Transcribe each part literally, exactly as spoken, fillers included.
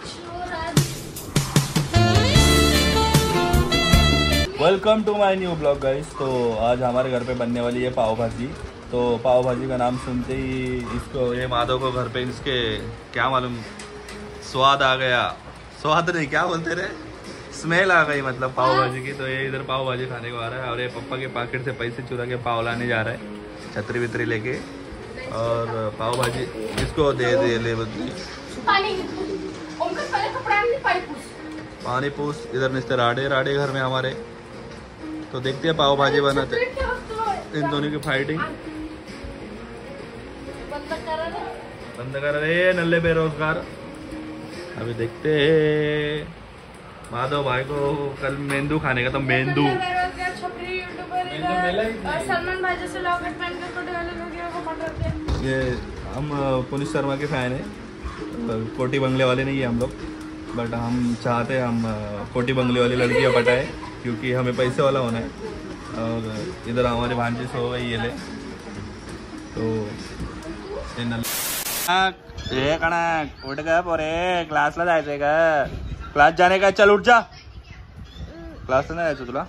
Welcome to my new blog guys. तो आज हमारे घर पे बनने वाली है पाव भाजी। तो पाव भाजी का नाम सुनते ही इसको ये माधव को घर पे इसके क्या मालूम स्वाद आ गया। स्वाद नहीं, क्या बोलते रहे, स्मेल आ गई मतलब पाव भाजी की। तो ये इधर पाव भाजी खाने को आ रहा है और ये पप्पा के पॉकेट से पैसे चुरा के पाव लाने जा रहा है छतरी वितरी लेके। और पाव भाजी इसको दे दे ले बदली पानी पूछ। इधर निस्ते राडे राडे घर में हमारे। तो देखते हैं पाव भाजी बनाते इन दोनों की फाइटिंग। बंद कर रहे नल्ले बेरोजगार। अभी देखते हैं माधव भाई को कल मेंदू खाने का। तो मेंदू सलमान भाई जैसे लॉकेट पहन के ये हम पुनीत शर्मा के फैन है। कोटी बंगले वाले नहीं है हम लोग, बट हम चाहते हैं हम कोटी बंगले वाली लड़कियां पटाए क्योंकि हमें पैसे वाला होना है। और इधर हमारे भांजी सो गई ये ले। तो ये कणक उठ गया पोरे, क्लासला जायचंय का? क्लास जाने का, चल उठ जा। क्लासला नाही जायचं तुला?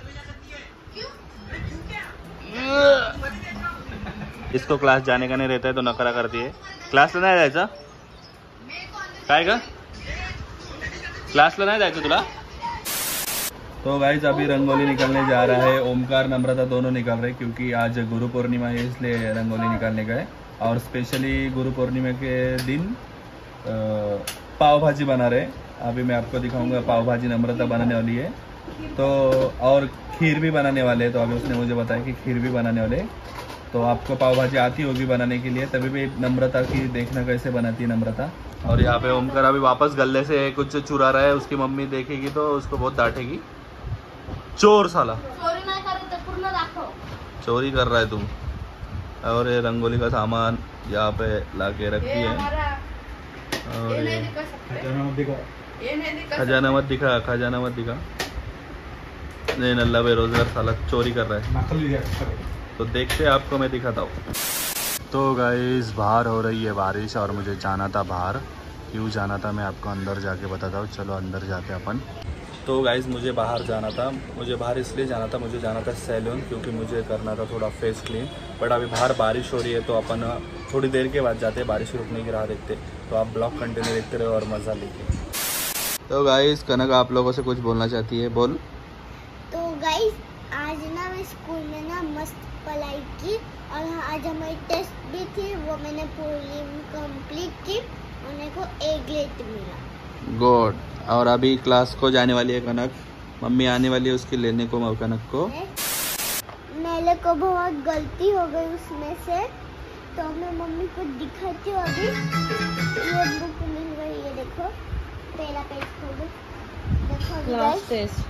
इसको क्लास जाने का नहीं रहता है तो नखरा करती है। क्लासला नाही जायचं काय का? क्लासला नाही जायचं तुला? तो गाइस अभी रंगोली निकलने जा रहा है। ओमकार नम्रता दोनों निकल रहे क्योंकि आज गुरु पूर्णिमा है, इसलिए रंगोली निकालने गए। और स्पेशली गुरु पूर्णिमा के दिन पाव भाजी बना रहे। अभी मैं आपको दिखाऊंगा पाव भाजी नम्रता बनाने वाली है। तो और खीर भी बनाने वाले हैं। तो अभी उसने मुझे बताया कि खीर भी बनाने वाले। तो आपको पाव भाजी आती होगी बनाने के लिए, तभी भी नम्रता की देखना कैसे बनाती है नम्रता। और यहाँ पे ओमकार अभी वापस गले से कुछ चुरा रहा है। उसकी मम्मी देखेगी तो उसको बहुत डांटेगी। चोर साला, चोरी नाही करत आहे, पूर्ण दाखव। चोरी कर रहा है तुम। और ये रंगोली का सामान यहाँ पे लाके रखी है। और ये खजाना मत दिखा, खजाना मत दिखा। नहीं नल्ला बेरोजगार साला चोरी कर रहा है। तो देखते आपको मैं दिखाता हूँ। तो गाइस बाहर हो रही है बारिश और मुझे जाना था बाहर। क्यों जाना था मैं आपको अंदर जाके बताता हूँ। चलो अंदर जाते अपन। तो गाइस मुझे बाहर जाना था। मुझे बाहर इसलिए जाना था, मुझे जाना था सैलून क्योंकि मुझे करना था थोड़ा फेस क्लीन। बट अभी बाहर बारिश हो रही है तो अपन थोड़ी देर के बाद जाते हैं, बारिश रुकने की राह देखते। तो आप ब्लॉग कंटिन्यू देखते रहो और मज़ा लीजिए। तो गाइस कनक आप लोगों से कुछ बोलना चाहती है, बोल। तो गाइस आज ना मैं स्कूल में ना मस्त पढ़ाई की और आज हमारी टेस्ट भी थी, वो मैंने पूरी कंप्लीट की और मेरे को ए ग्रेड मिला। गुड। और अभी क्लास को जाने वाली है कनक। मम्मी आने वाली है उसकी लेने को कनक को। मेरे को बहुत गलती हो गई उसमें से, तो मैं मम्मी को दिखाती हूँ। अभी ये बुक मिल गई है, देखो पहला पेज खोलो, देखो क्लास टेस्ट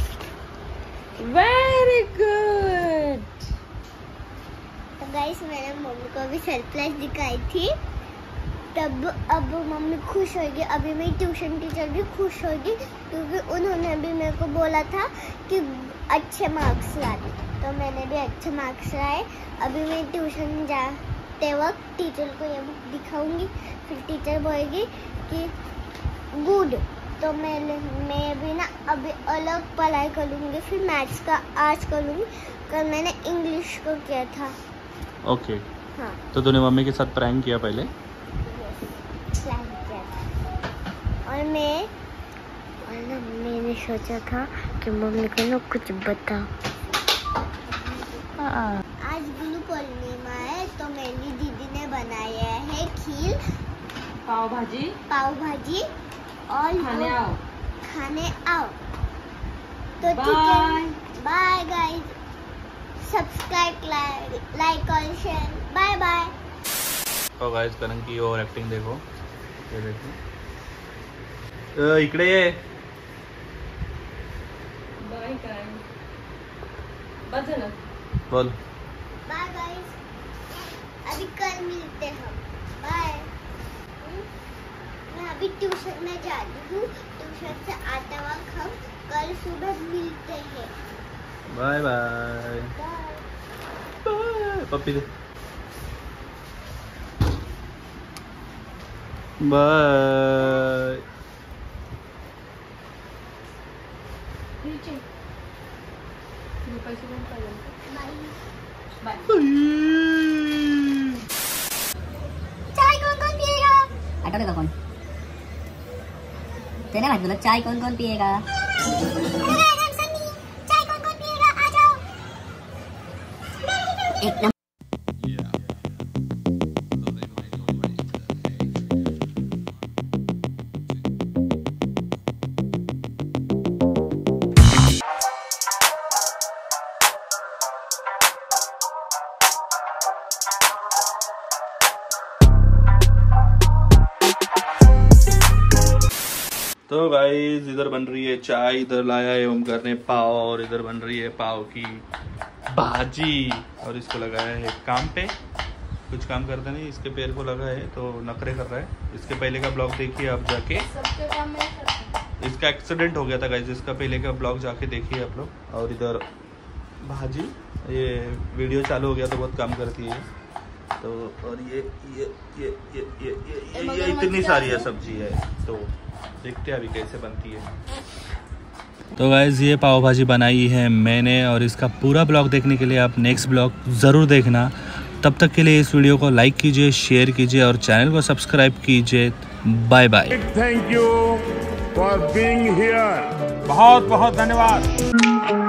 वेरी गुड। तो गाइस मैंने मम्मी को भी सरप्राइज दिखाई थी, तब अब मम्मी खुश होगी। अभी मेरी ट्यूशन टीचर भी खुश होगी क्योंकि उन्होंने भी मेरे को बोला था कि अच्छे मार्क्स लाने, तो मैंने भी अच्छे मार्क्स लाए। अभी मैं ट्यूशन जाते वक्त टीचर को ये बुक दिखाऊंगी, फिर टीचर बोलेगी कि गुड। तो मैं मैं भी ना अभी अलग पढ़ाई करूँगी, फिर मैथ्स का आज करूँगी। कल मैंने इंग्लिश को किया था। Okay okay. हाँ। तो तूने मम्मी के साथ प्रैंक किया पहले? प्लान किया था और मैं और ना मैंने सोचा था कि मम्मी को ना कुछ बता। आज गुरु पूर्णिमा है तो मेरी दीदी ने बनाया है खीर, पाव भाजी पाव भाजी और खाने आओ खाने आओ। तो ठीक है, बाय गाइस। सब्सक्राइब, लाइक और शेयर। Bye bye. तो गाइस कनक की ओवर एक्टिंग देखो, ये देखो। इकडे ये। बाय काय बस ना, बोल बाय गाइस, अभी कल मिलते हैं हम। बाय। मैं अभी ट्यूशन में जा रही हूँ, ट्यूशन से आते वक्त हम कल सुबह मिलते हैं। Bye bye. बाय पप्पी दे। बाय। चाय कौन कौन पिएगा? हटो देखो कौन तेरे भाई बोला चाय कौन कौन पिएगा? चाय कौन कौन पिएगा? आ जाओ। एक नंबर तो गाइस इधर बन रही है चाय, इधर लाया है ओमकार ने पाव, और इधर बन रही है पाव की भाजी, और इसको लगाया है काम पे। कुछ काम करता नहीं, इसके पैर को लगा है तो नखरे कर रहा है। इसके पहले का ब्लॉग देखिए आप जाके, इसका एक्सीडेंट हो गया था गाइस, इसका पहले का ब्लॉग जाके देखिए आप लोग। और इधर भाजी, ये वीडियो चालू हो गया तो बहुत काम करती है। तो और ये ये ये ये ये ये, ये, ये इतनी सारी है सब्जी है, तो देखते हैं अभी कैसे बनती है। तो गाइस ये पाव भाजी बनाई है मैंने, और इसका पूरा ब्लॉग देखने के लिए आप नेक्स्ट ब्लॉग ज़रूर देखना। तब तक के लिए इस वीडियो को लाइक कीजिए, शेयर कीजिए और चैनल को सब्सक्राइब कीजिए। Bye bye. Thank you for being here. बहुत बहुत धन्यवाद।